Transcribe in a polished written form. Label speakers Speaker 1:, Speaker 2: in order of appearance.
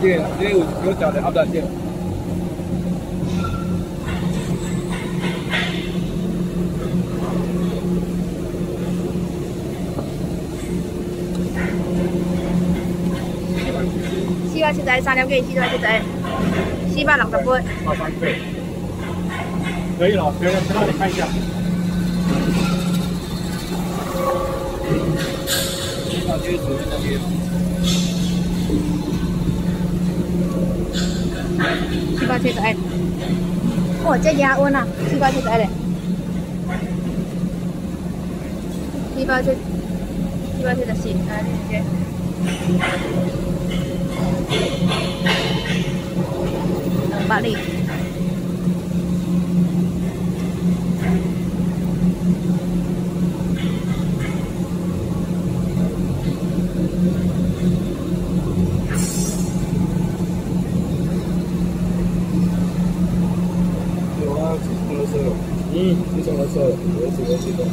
Speaker 1: 件，这有脚的阿短件。
Speaker 2: 4703粒幾470 460杯。
Speaker 1: 3倍。可以了，可以了，让你看一下。那就是主任那边。
Speaker 2: 471。哦，這壓溫啊，471嚟。474，呢隻。200粒。
Speaker 1: 自动的色，自动。